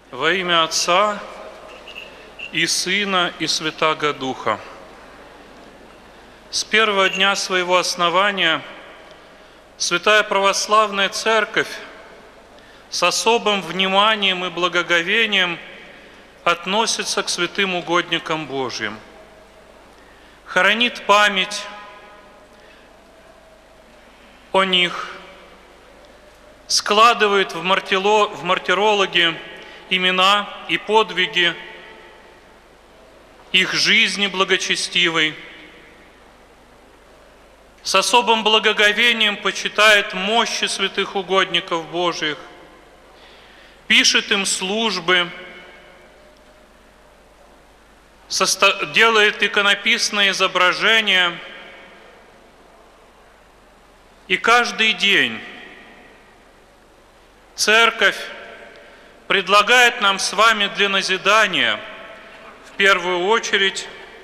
Во имя Отца и Сына и Святаго Духа. С первого дня своего основания Святая Православная Церковь с особым вниманием и благоговением относится к святым угодникам Божьим, хранит память о них, складывает в мартирологи имена и подвиги их жизни благочестивой, с особым благоговением почитает мощи святых угодников Божьих, пишет им службы, делает иконописные изображения, и каждый день Церковь предлагает нам с вами для назидания, в первую очередь,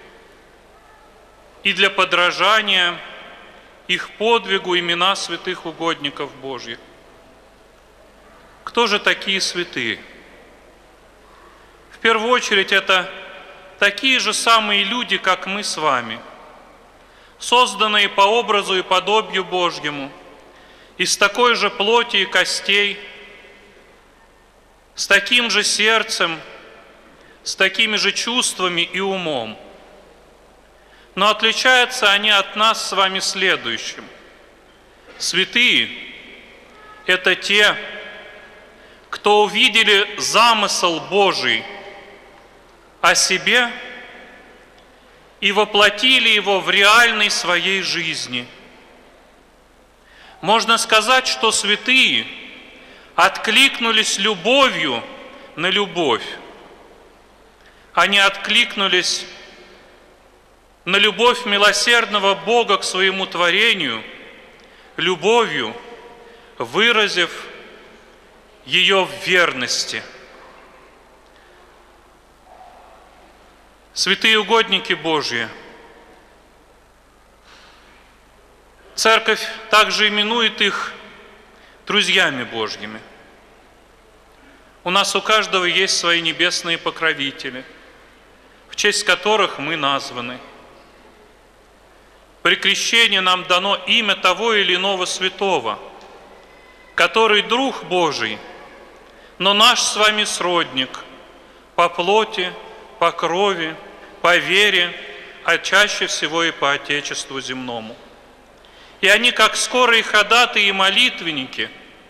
и для подражания их подвигу имена святых угодников Божьих. Кто же такие святые? В первую очередь, это такие же самые люди, как мы с вами, созданные по образу и подобию Божьему, из такой же плоти и костей, с таким же сердцем, с такими же чувствами и умом. Но отличаются они от нас с вами следующим. Святые – это те, кто увидели замысел Божий о себе и воплотили его в реальной своей жизни. Можно сказать, что святые откликнулись любовью на любовь. Они откликнулись на любовь милосердного Бога к своему творению, любовью, выразив ее в верности. Святые угодники Божьи, Церковь также именует их друзьями Божьими. У нас у каждого есть свои небесные покровители, в честь которых мы названы. При крещении нам дано имя того или иного святого, который друг Божий, но наш с вами сродник по плоти, по крови, по вере, а чаще всего и по Отечеству земному. И они, как скорые ходатаи и молитвенники,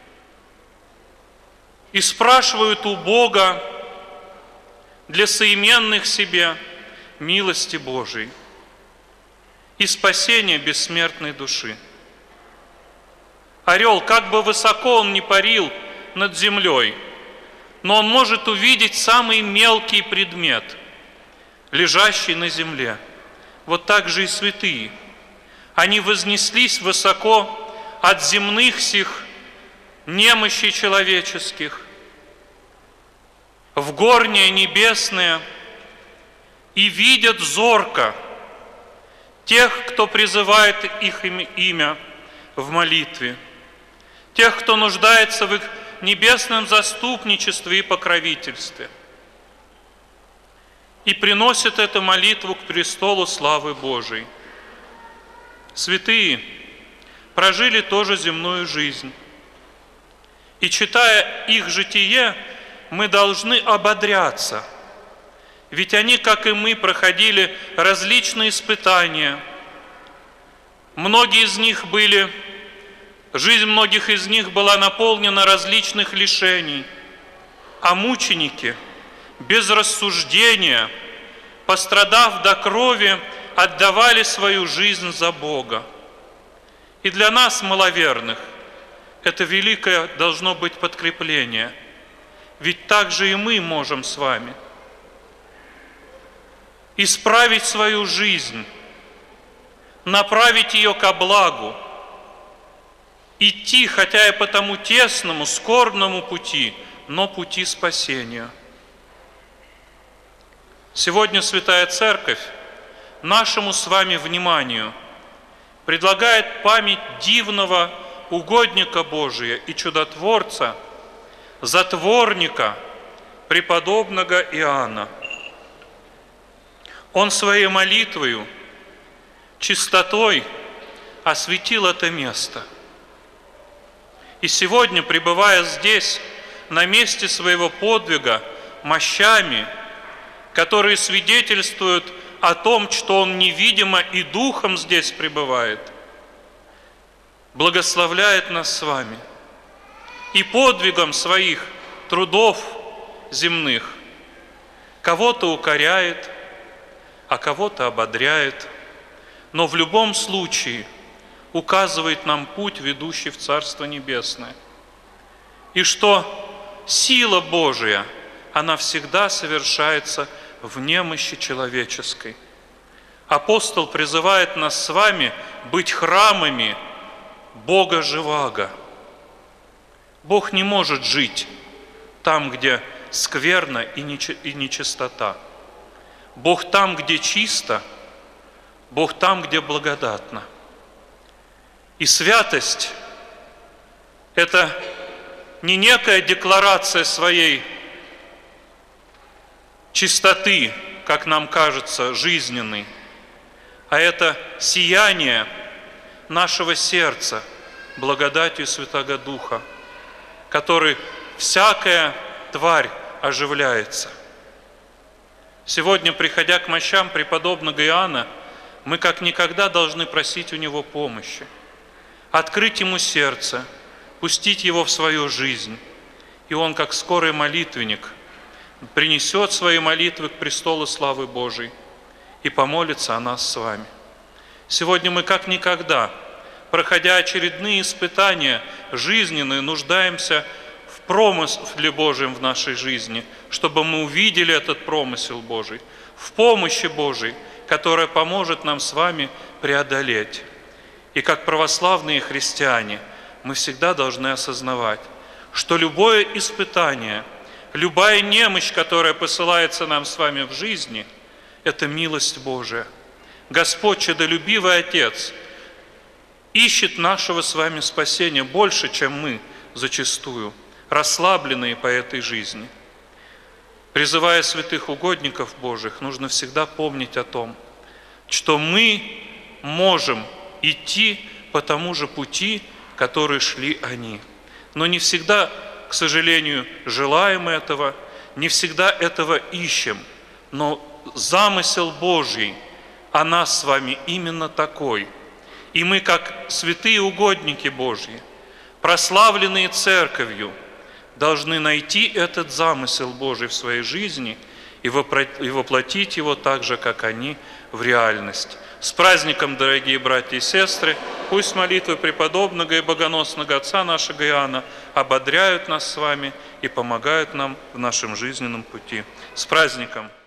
и спрашивают у Бога для соименных себе милости Божией и спасения бессмертной души. Орел, как бы высоко он ни парил над землей, но он может увидеть самый мелкий предмет, лежащий на земле. Вот так же и святые. Они вознеслись высоко от земных сих немощей человеческих в горнее небесное и видят зорко тех, кто призывает их имя в молитве, тех, кто нуждается в их небесном заступничестве и покровительстве, и приносит эту молитву к престолу славы Божией. Святые прожили тоже земную жизнь, и, читая их житие, мы должны ободряться, ведь они, как и мы, проходили различные испытания. Жизнь многих из них была наполнена различных лишений, а мученики, без рассуждения, пострадав до крови, отдавали свою жизнь за Бога. И для нас, маловерных, это великое должно быть подкрепление, ведь так же и мы можем с вами исправить свою жизнь, направить ее ко благу, идти, хотя и по тому тесному, скорбному пути, но пути спасения. Сегодня Святая Церковь нашему с вами вниманию предлагает память дивного угодника Божия и чудотворца, затворника преподобного Иоанна. Он своей молитвою, чистотой осветил это место. И сегодня, пребывая здесь, на месте своего подвига, мощами, которые свидетельствуют о том, что Он невидимо и духом здесь пребывает, благословляет нас с вами и подвигом своих трудов земных кого-то укоряет, а кого-то ободряет, но в любом случае указывает нам путь, ведущий в Царство Небесное. И что сила Божия, она всегда совершается в немощи человеческой. Апостол призывает нас с вами быть храмами Бога живаго. Бог не может жить там, где скверно и нечистота. Бог там, где чисто, Бог там, где благодатно. И святость – это не некая декларация своей чистоты, как нам кажется, жизненной, а это сияние нашего сердца благодатью Святого Духа, который всякая тварь оживляется. Сегодня, приходя к мощам преподобного Иоанна, мы как никогда должны просить у него помощи, открыть ему сердце, пустить его в свою жизнь. И он, как скорый молитвенник, принесет свои молитвы к престолу славы Божией и помолится о нас с вами. Сегодня мы как никогда, проходя очередные испытания жизненные, нуждаемся в промысле Божьем в нашей жизни, чтобы мы увидели этот промысел Божий, в помощи Божией, которая поможет нам с вами преодолеть. И как православные христиане мы всегда должны осознавать, что любое испытание, любая немощь, которая посылается нам с вами в жизни, это милость Божия. Господь, чудолюбивый Отец, ищет нашего с вами спасения больше, чем мы зачастую, расслабленные по этой жизни. Призывая святых угодников Божьих, нужно всегда помнить о том, что мы можем идти по тому же пути, который шли они. Но не всегда, к сожалению, желаем этого, не всегда этого ищем. Но замысел Божий о нас с вами именно такой. И мы, как святые угодники Божьи, прославленные Церковью, должны найти этот замысел Божий в своей жизни и воплотить его так же, как они, в реальность. С праздником, дорогие братья и сестры! Пусть молитвы преподобного и богоносного отца нашего Иоанна ободряют нас с вами и помогают нам в нашем жизненном пути. С праздником!